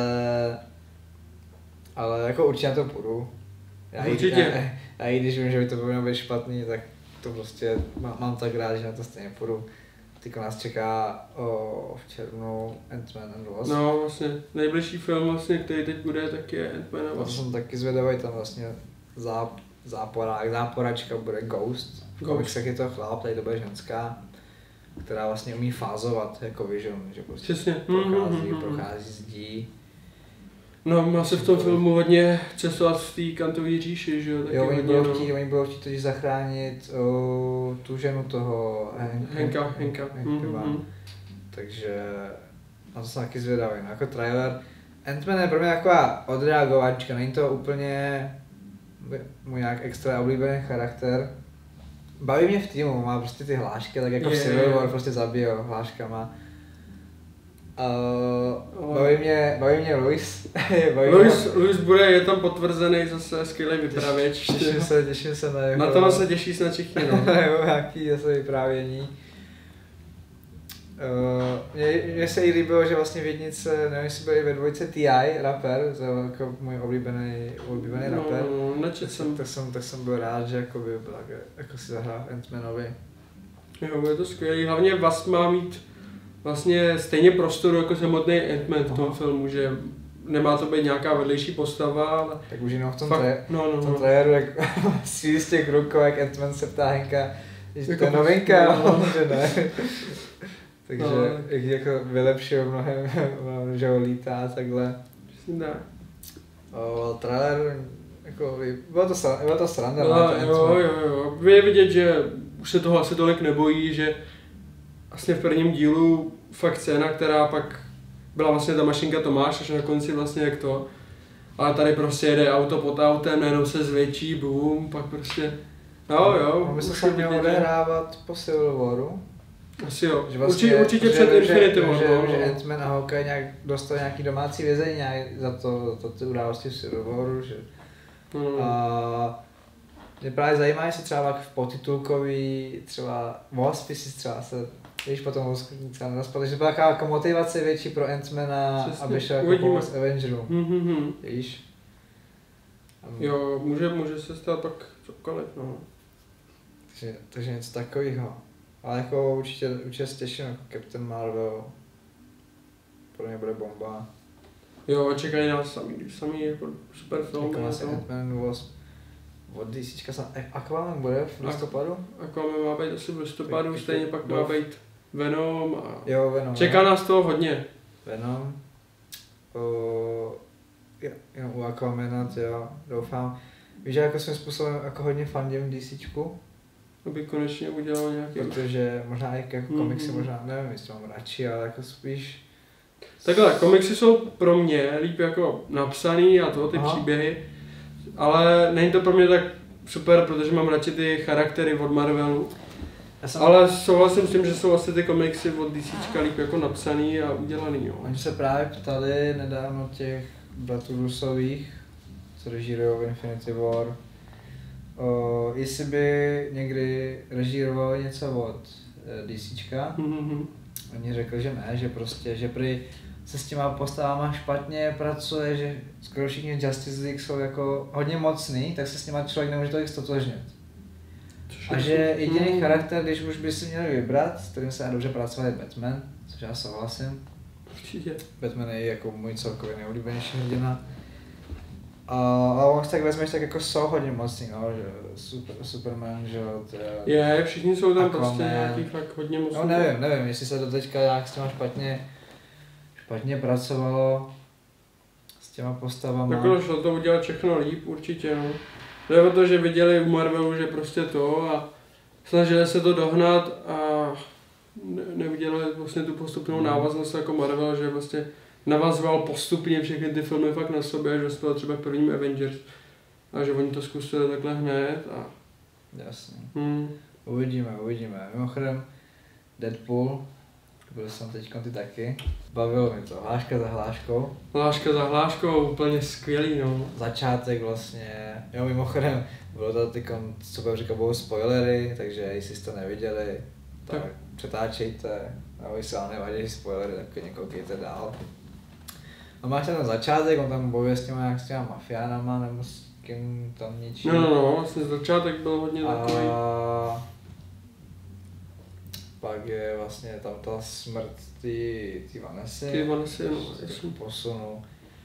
Ale jako určitě na to půjdu. Já určitě. I, já, já i když vím, že by to bylo být špatný, tak to prostě mám, mám tak rád, že na to stejně půjdu. Teďko nás čeká o, v červnu Ant-Man and Wasp. No vlastně, nejbližší film vlastně, který teď bude, tak je Ant-Man and Wasp. To jsem taky zvědavý, tam vlastně záp, záporák, záporačka bude Ghost. V komiksech je to chlap, tady to bude ženská, která vlastně umí fázovat jako Vision, že prostě přesně. prochází, mm-hmm. prochází zdí. No, má se v tom filmu hodně cestovat v té kantové říši, že jo? Taky jo, oni hodně, budou no. chtít, oni budou chtít totiž zachránit o, tu ženu toho Henka. Henka, Henka. Henka Mm-hmm. Takže na to jsem taky zvědavý, no, jako trailer. Ant-Man je pro mě taková odreagovačka, není to úplně můj nějak extra oblíbený charakter. Baví mě v týmu, má prostě ty hlášky, tak jako je, v Civil War prostě zabije hláškama. Uh, baví mě, baví mě Louis. baví Louis, mě... Louis bude, je tam potvrzený zase skvělý vypravěč. Těším se, těším se na jeho... Na to se těší snad všichni, no. Na jeho nějaký zase vyprávění. Uh, mně, mně se i líbilo, že vlastně v jednice, nevím jestli byli ve dvojce T I, rapper, to je jako můj oblíbený, oblíbený no, rapper. No, tak jsem. Tak jsem, tak jsem byl rád, že jako by byl, jako si zahrál Ant-Manovi. Jo, je to skvělý, hlavně Wasp má mít vlastně stejně prostoru jako samotný Ant-Man v tom Aha. filmu, že nemá to být nějaká vedlejší postava, ale... Tak už jenom v tom, fakt, tre- no, no, v tom no. traileru, jak si z těch rukou, jak Ant-Man se ptá Henka, že to je novinka, no. že ne. Takže no. jak jako vylepšil mnohem, že ho lítá takhle. Přesně tak. O, trailer, jako, bylo to, sra- bylo to sranda. No, jo, jo, jo. Je vidět, že už se toho asi tolik nebojí, že vlastně v prvním dílu fakt scéna, která pak byla vlastně ta mašinka Tomáš, až na konci vlastně jak to. Ale tady prostě jede auto pod autem, najednou se zvětší, boom, pak prostě, jo, jo. No, by se měl odehrávat po Civil Waru. Asi jo, Že vlastně, určitě, určitě že, před že, Infinity War. Že, no, že, že no. Ant-Man a Hawkeye nějak dostal nějaký domácí vězení nějak za to, za to ty události v Civil Waru, že... No. A mě právě zajímá, jestli třeba v potitulkový třeba Wasp, jestli třeba se, víš, potom třeba nerozpadl, takže byla taková jako motivace větší pro Ant-Mana, Přesně, aby šel jako uvidíme. pomoct Avengerům, Mm-hmm. víš. Jo, může, může se stát pak cokoliv, no. Takže, takže něco takového. Ale jako určitě, určitě se těším, jako Captain Marvel, pro mě bude bomba. Jo, čekají nás samý, samý jako super film. Jako je vlastně to. Ant-Man Wasp. Od DCčka sam, Aquaman bude v listopadu? Aquaman má být asi v listopadu, Tak, stejně tak, pak no. má být Venom a Jo, Venom. čeká nás toho hodně. Venom. O, jo, jo, u Aquamana, jo, doufám. Víš, že jako svým způsobem jako hodně fandím DCčku, Aby konečně udělal nějaký... protože možná i jako komiksy, Mhm. možná, nevím, jestli mám radši, ale jako spíš... Takhle, komiksy jsou pro mě líp jako napsaný a to, ty Aha. příběhy, ale není to pro mě tak super, protože mám radši ty charaktery od Marvelu. Já jsem, Ale souhlasím s tím, že jsou asi ty komiksy od DCčka líp jako napsaný a udělaný, jo. Oni se právě ptali nedávno těch bratrů Rusových, co režírují Infinity War, o, jestli by někdy režírovali něco od eh, DCčka. Mhm. Oni řekli, že ne, že prostě, že prý se s těma postavama špatně pracuje, že skoro všichni Justice League jsou jako hodně mocný, tak se s nima člověk nemůže tolik stotožnit. A že jediný Mhm. charakter, když už by si měli vybrat, s kterým se dá dobře pracovat, je Batman, což já souhlasím. Určitě. Batman je jako můj celkově nejoblíbenější hrdina. A, a on tak vezmeš, tak jako jsou hodně mocný, no, že super, Superman, že jo, to je... Je, všichni jsou tam Aquaman. prostě nějaký fakt hodně mocný. No nevím, nevím, jestli se to teďka nějak s těma špatně, špatně pracovalo s těma postavama. Jako šlo to udělat všechno líp, určitě, no. Jde o to, že viděli u Marvelu, že prostě to a snažili se to dohnat a ne- neudělali vlastně tu postupnou Hmm. návaznost jako Marvel, že vlastně navazoval postupně všechny ty filmy fakt na sobě, že to třeba prvním Avengers a že oni to zkusili takhle hned a Jasně. hmm. Uvidíme, uvidíme. Mimochodem, Deadpool, byl jsem teďka ty taky, bavilo mi to, hláška za hláškou. Hláška za hláškou, úplně skvělý, no. Začátek vlastně, jo mimochodem, bylo to teďkon, co budeme říkat, budou spoilery, takže jestli jste to neviděli, tak, Tak. přetáčejte, nebo jestli vám nevadí spoilery, tak klidně koukejte dál. A máš ten začátek, on tam bojuje s těma, jak s těma mafiánama, nebo s kým tam něčím. No, no, no, vlastně začátek byl hodně takový. A pak je vlastně tam ta smrt ty, ty Vanessy, Ty Vanessy, no, což se jasně. posunu.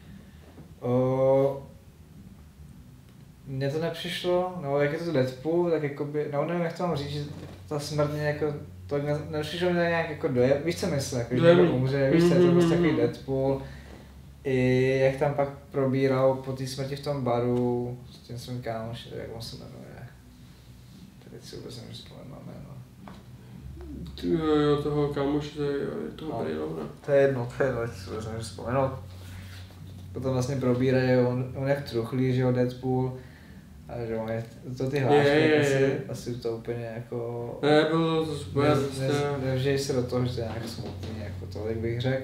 O, mně to nepřišlo, no jak je to Deadpool, tak jakoby, no nevím jak to mám říct, že ta smrt mě jako, to ne, nepřišlo mě nějak jako dojem, víš co myslím, jako, že Dojemný. někdo umře, víš co, je to prostě takový Mhm. Deadpool. I jak tam pak probíral po té smrti v tom baru s tím svým kámošem, jak on se jmenuje. Teď si vůbec nemůžu vzpomenout na jméno. Ty, jo, jo, toho kámoše, to je, jo, je toho No. Brejlona. To je jedno, to je jedno, si vůbec nemůžu vzpomenout. Potom vlastně probírají, on, on jak truchlí, že jo, Deadpool. A že on je, to ty hlášky, Je, je, asi, je. asi to úplně jako... Ne, bylo to super, ne, prostě. ne, nevžij se do toho, že to je nějak smutný, jako tolik bych řekl.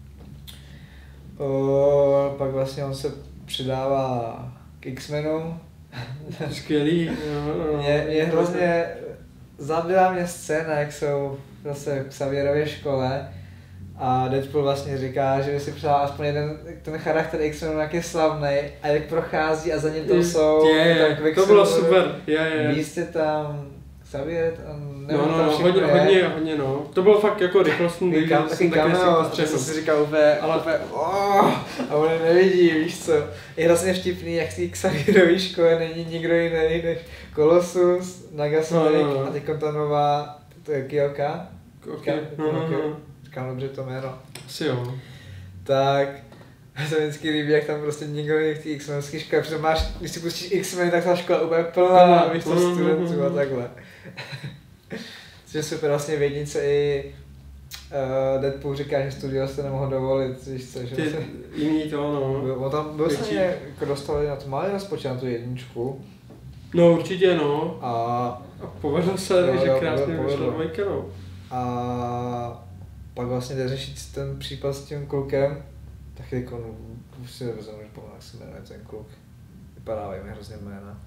O, pak vlastně on se přidává k X-Menům. Skvělý, jo, no, no. Mě, mě hrozně zabila mě scéna, jak jsou zase v Xavierově škole a Deadpool vlastně říká, že by si přál aspoň jeden ten charakter X-Men jak je slavný a jak prochází a za ním tam jsou je, je, tak to bylo super, je, je. Beast je tam, Xavier tam, No, no, tam no, všechno hodně, je. hodně, hodně, no. To bylo fakt jako rychlostní, Taky kam, taky cameo, to jsem si říkal úplně, ale úplně, oh, a on je nevidí, víš co. Je hrozně vtipný, jak v té Xavierový škole není nikdo jiný než Colossus, Nagasonic No, no, no. a teď ta nová, to je Kyoka. Okay. No, no, no. Říkám dobře to jméno. Asi jo. Tak A se mi vždycky líbí, jak tam prostě nikdo není v té X-menovské škole, protože máš, když si pustíš X-Men, tak ta škola úplně plná, víš to studentů a takhle. Což je super, vlastně v jednice i uh, Deadpool říká, že studio se nemohl dovolit, víš co, že Ty vlastně... jiný to, no. Byl, on tam byl se jako dostali na to malý rozpočet, na tu jedničku. No určitě no. A, a povedlo se, jo, že jo, krásně povedlo. vyšla dvojka, no. a pak vlastně jde řešit ten případ s tím klukem, tak jako, no, už si nevím, že pomůžu, jak se jmenuje ten kluk. Vypadá mi hrozně jména.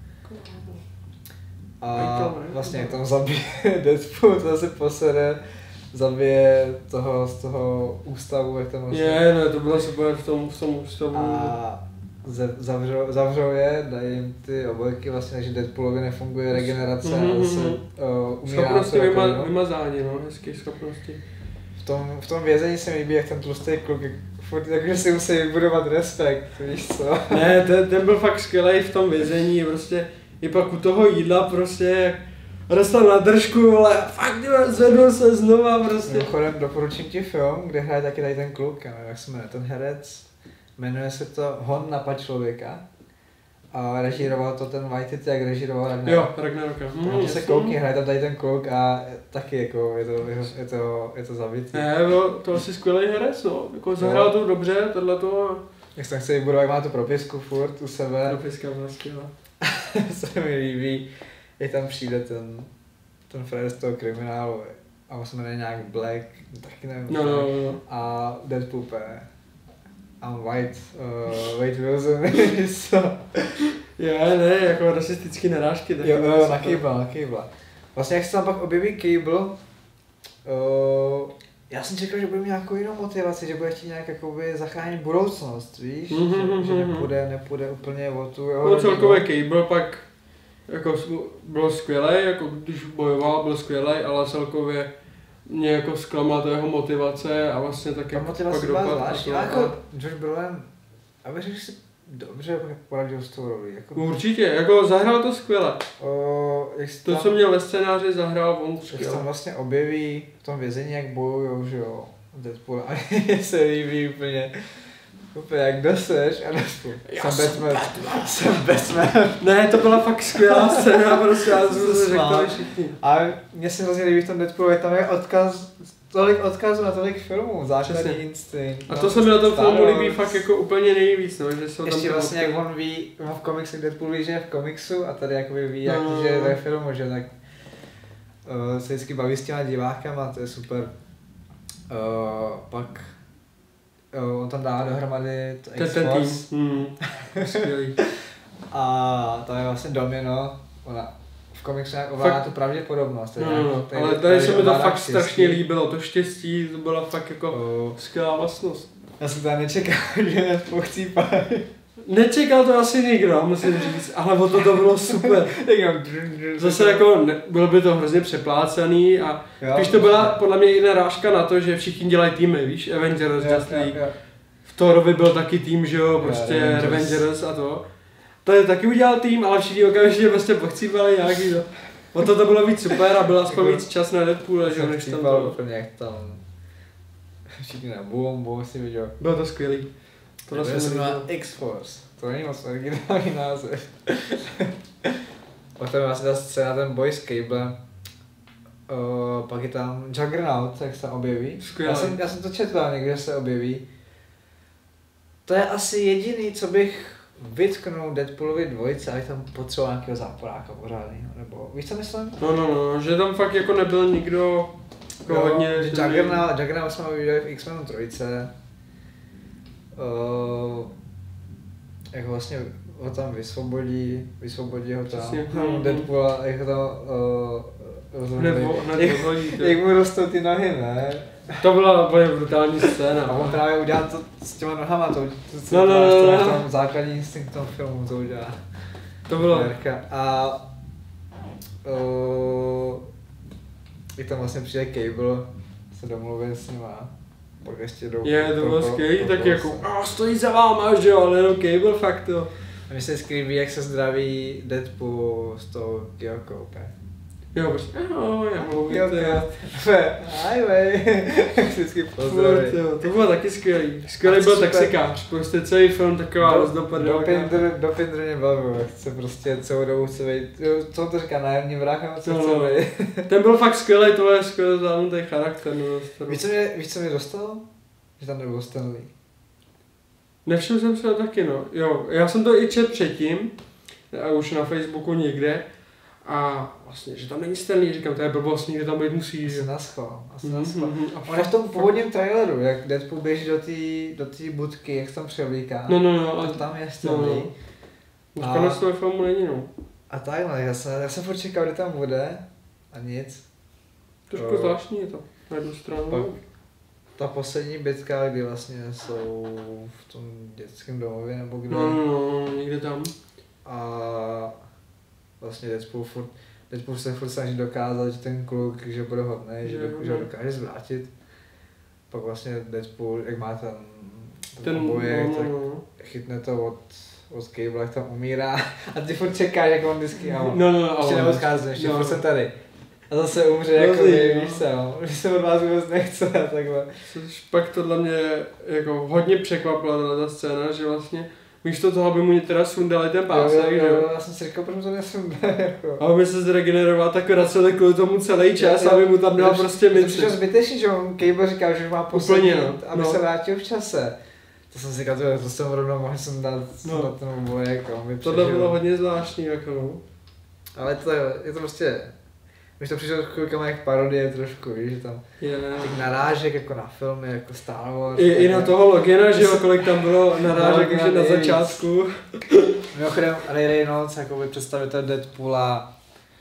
A vlastně jak tam zabije Deadpool, to se posede, zabije toho z toho ústavu, jak tam vlastně... Je, no to bylo super v tom, v tom ústavu. A zavřou, zavřou je, dají jim ty obojky vlastně, takže Deadpoolovi nefunguje regenerace mm-hmm. a se uh, umírá. Schopnosti vyma, vymazání, no, hezké schopnosti. V tom, v tom vězení se mi líbí, jak ten tlustý kluk, furt takže si musí vybudovat respekt, víš co? Ne, ten, ten byl fakt skvělej v tom vězení, prostě i pak u toho jídla prostě dostal na držku, ale fakt zvedl se znova prostě. Mimochodem doporučím ti film, kde hraje taky tady ten kluk, nevím, jak se jmenuje ten herec, jmenuje se to Hon napad člověka. A režíroval to ten Waititi, jak režíroval Ragnaroka. Jo, Ragnaroka. Mm, se koukni, hraje tam tady ten kluk a taky jako je to, je to, je to zabitý. Ne, bylo to asi skvělý herec, no. Jako zahrál to dobře, tohleto. Jak se tam chce vybudovat, jak má tu propisku furt u sebe. Propiska byla skvělá. Se mi líbí, jak tam přijde ten, ten frajer z toho kriminálu a on se jmenuje nějak Black, taky nevím. No, no, no. A Deadpool P. I'm white, uh, Wade Wilson, so. Je, ne, jako rasistický narážky. Jo, jo, na Cable, na Cable. Vlastně jak se tam pak objeví Cable, uh, já jsem čekal, že bude mít nějakou jinou motivaci, že bude chtít nějak jakoby zachránit budoucnost, víš? Mm-hmm, že, že nepůjde, nepůjde úplně o tu jeho no celkově Cable pak jako bylo skvělý, jako když bojoval, byl skvělý, ale celkově mě jako zklamala to jeho motivace a vlastně tak jak motivace byla zvláštní, ale jako Josh Brolin, aby řekl si dobře, jak poradil s tou roli. Jako... Určitě, jako zahrál to skvěle. O, jak to, tam, co měl ve scénáři, zahrál on skvěle. Jak se tam vlastně objeví v tom vězení, jak bojujou, že jo, Deadpool, a mně se líbí úplně, úplně jak doseš a Deadpool. Já jsem jsem Batman. Batman. Jsem Batman. Ne, to byla fakt skvělá scéna, prostě já jsem se řekl všichni. A mně se hrozně líbí v tom Deadpoolu, jak tam je odkaz, tolik odkazů na tolik filmů, Základní instinkt. A to se mi na tom filmu líbí fakt jako úplně nejvíc, no, že jsou ještě tam vlastně jak on ví, on v komiksech Deadpool ví, že je v komiksu a tady jakoby ví, jak, no. že je ve filmu, že tak uh, se vždycky baví s těma divákama, to je super. Uh, pak uh, on tam dává dohromady to X-Force. Mm, skvělý. A to je vlastně Domino, ona v komiksu nějak ovládá tu pravděpodobnost. No, no, no. Ale tady, tady se mi to fakt štěstí. Strašně líbilo, to štěstí, to byla fakt jako oh. skvělá vlastnost. Já jsem tady nečekal, že Deadpool chcípá. Nečekal to asi nikdo, musím říct, ale o to to bylo super. Zase jako, ne, bylo by to hrozně přeplácený a jo, když to byla podle mě i narážka na to, že všichni dělají týmy, víš, Avengers, Just League. V Thorovi byl taky tým, že jo, prostě jo, Avengers. Avengers a to. Tady taky udělal tým, ale všichni okamžitě prostě pochcípali nějaký to. O to to bylo víc super a byl aspoň víc čas na Deadpool, že než tam to. Úplně jak tam všichni na boom, boom si viděl. Bylo to skvělý. To se jmenuje X-Force, to není moc originální název. Potom je vlastně ta scéna, ten boj s Cable. Uh, pak je tam Juggernaut, jak se objeví. Já jsem, já jsem to četl někde, se objeví. To je asi jediný, co bych vytknul Deadpoolovi dvojice, abych tam potřeboval nějakého záporáka pořádného, nebo víš co myslím? No, no, no, že tam fakt jako nebyl nikdo jako jo, hodně... Juggernaut, Juggernaut jsme viděli v X-Menu trojce. Uh, jak vlastně ho tam vysvobodí, vysvobodí ho tam, hmm. Deadpoola, jak ho tam uh, rozhodli, jak, jak mu rostou ty nohy, ne? To byla úplně brutální scéna. A on právě udělá to s těma nohama, to, to, no, no, no, no. tam základní instinkt v tom filmu to udělá. To bylo. A uh, jak tam vlastně přijde Cable, se domluví s nima. Pak ještě jdou... Je, to bylo skvělý, tak jako a stojí za váma, že jo, ale jenom Cable fakt to. A mi se líbí, jak se zdraví Deadpool s tou Kyokou, Jo, prostě, ahoj, ahoj, Jo, to jo. jo. Highway. Vždycky pozdravím. Furt, jo, to bylo taky skvělý. Skvělý byl Super. taxikář, prostě celý film taková Do, rozdopadlá. do Pindr, do Pindr mě bavil, jak chce prostě celou dobu chce být, jo, co to říká, nájemní vrah, nebo co No, chce no. být. Ten byl fakt skvělý, tohle je skvěle zvládnutý charakter. No, Víš, co mě, víš, co mě dostalo? Že tam nebyl Stanley. Nevšiml jsem se to taky, no. Jo, já jsem to i četl předtím, a už na Facebooku někde, a vlastně, že tam není Stanley, říkám, to je blbost, někde tam být musí, že? Asi naschval, asi Mhm, naschval. mhm, a On je v tom fakt- původním traileru, jak Deadpool běží do té do té budky, jak se tam převlíká. No, no, no, A ale to tam je Stanley. no, no. A- Konec toho filmu není, no. A takhle, já jsem, já jsem furt čekal, kdy tam bude. A nic. Trošku Jo. zvláštní je to, na jednu stranu. Pak ta poslední bitka, kdy vlastně jsou v tom dětském domově nebo kde. No, no, no, někde tam. A vlastně Deadpool furt, Deadpool se furt snaží dokázat, že ten kluk, že bude hodný, že, Že do, jo, že ho no. dokáže zvrátit. Pak vlastně Deadpool, jak má ten, ten, Ten, obojek, no, tak no, no. chytne to od, od Cable, jak tam umírá a ty furt čekáš, jak on vždycky, a No, no, ještě ale- neodcházím, ještě no. furt jsem tady. A zase umře, No, jako ty, vy, no. víš co, no. Že se od vás vůbec nechce a takhle. Což pak tohle mě jako hodně překvapila ta scéna, že vlastně místo toho, aby mu teda sundali ten pásek, jo, že jo, jo. jo, já jsem si říkal, proč mu to nesundá, jako. A aby se zregeneroval, tak vraceli kvůli tomu celý čas, Jo, jo. aby mu tam dal To prostě To přišlo minci. zbytečný, že on Cable říkal, že už má poslední, Úplně, no. aby No. se vrátil v čase. To jsem si říkal, to, to jsem rovnou mohl jsem dát No. na ten obojek, on by Tohle přežil. bylo hodně zvláštní, jako no. Ale to je, je to prostě, když to přišlo chvilkama jak parodie trošku, víš, že tam Je. těch narážek jako na filmy, jako Star Wars. I, I na tak- toho Logena, že jo, kolik tam bylo narážek už Logena na nejvíc. začátku. Mimochodem, Ray Reynolds, jakoby představitel Deadpoola,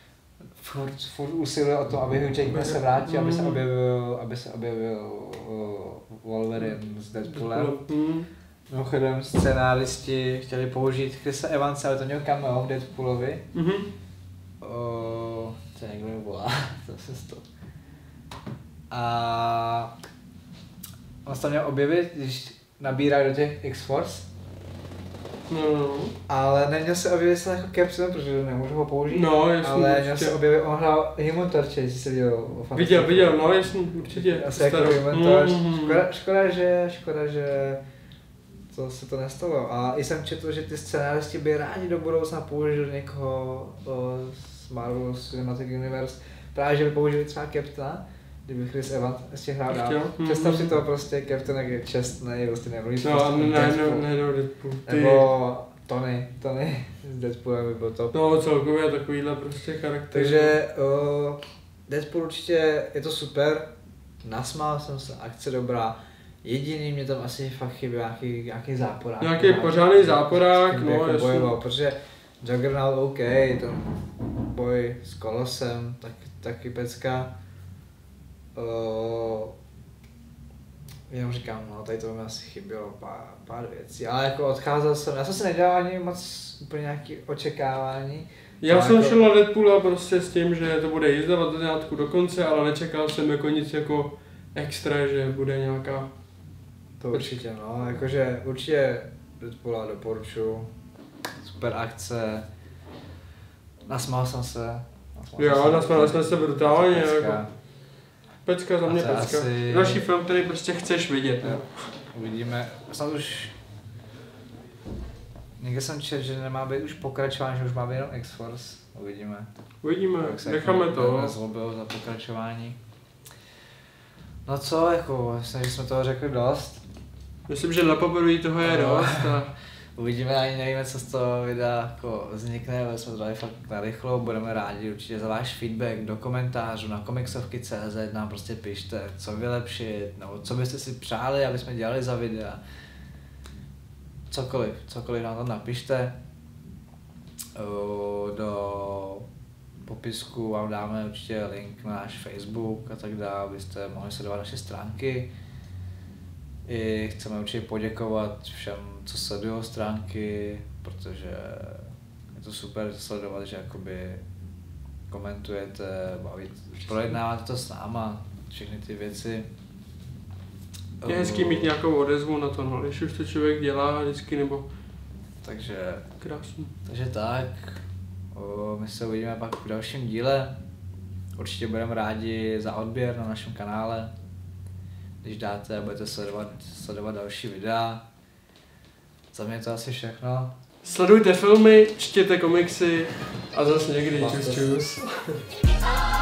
furt, furt usiluje o to, aby Hugh Jackman se vrátil, aby se Mm. objevil, aby se objevil uh, Wolverine s Deadpoolem. Hmm. Mimochodem, scénáristi chtěli použít Chrisa Evansa, ale to měl cameo v Deadpoolovi. Mhm. Uh, to někdo mi volá, zase to. A on se tam měl objevit, když nabírají do těch X-Force, No, no. ale neměl se objevit se jako Captain, protože nemůžu ho použít. No, jasně, ale měl určitě. se objevit, on hrál Human Torch, jestli jsi viděl. o Fantastiku. Viděl, viděl, no jasně, určitě. Asi jako Starou. Human Torch. Mhm. Škoda, škoda, že, škoda, že to se to nestalo. A i jsem četl, že ty scénáristi by rádi do budoucna použili někoho o, z Marvel Cinematic Universe, právě že by použili třeba Captaina, kdyby Chris Evans ještě hrál dál. Chtěl. Mhm. Představ si to prostě, Captain jak je čestný, prostě nemluví No, prostě ne, Deadpool. ne, ne, ne, Deadpool. Ty. Nebo Tony, Tony z Deadpoolem by byl top. No, celkově takovýhle prostě charakter. Takže uh, Deadpool určitě je to super, nasmál jsem se, akce dobrá. Jediný mě tam asi fakt chybí nějaký, nějaký záporák. Nějaký pořádný záporák, s tím no, jako jasně. bojoval, protože Juggernaut OK, ten boj s Kolosem, tak, taky pecka. Uh, jenom říkám, no tady to mi asi chybělo pár, pár věcí, ale jako odcházel jsem, já jsem si nedělal ani moc úplně nějaký očekávání. Já No, jsem jako- šel na Deadpoola prostě s tím, že to bude jízda od začátku do konce, ale nečekal jsem jako nic jako extra, že bude nějaká... To určitě, no, jakože určitě Deadpoola doporučuji, super akce, nasmál jsem se. Nasmál jsem Jo, se. nasmáli jsme se brutálně, Pecka. jako pecka za mě A to pecka. asi- Další film, který prostě chceš vidět, Jo. jo. Uvidíme, snad už, někde jsem četl, že nemá být už pokračování, že už má být jenom X-Force, uvidíme. Uvidíme, Jak se necháme jako to. nezlobil za pokračování. No co, jako, myslím, že jsme toho řekli dost. Myslím, že na poprvé toho je No. dost a Uvidíme, ani nevíme, co z toho videa jako vznikne, ale jsme to dali fakt narychlo, budeme rádi určitě za váš feedback do komentářů na komiksovky tečka cé zet, nám prostě pište, co vylepšit, nebo co byste si přáli, aby jsme dělali za videa. Cokoliv, cokoliv nám tam napište. O, do popisku vám dáme určitě link na náš Facebook a tak dále, abyste mohli sledovat naše stránky. I chceme určitě poděkovat všem, co sledují stránky, protože je to super sledovat, že jakoby komentujete, bavíte, projednáváte to s náma, všechny ty věci. je hezký mít nějakou odezvu na to, no, když už to člověk dělá vždycky, nebo Takže, krásný. takže tak, o, my se uvidíme pak v dalším díle. určitě budeme rádi za odběr na našem kanále. Když dáte a budete sledovat, sledovat další videa. Za mě je to asi všechno. Sledujte filmy, čtěte komiksy a zase někdy. Čus, čus.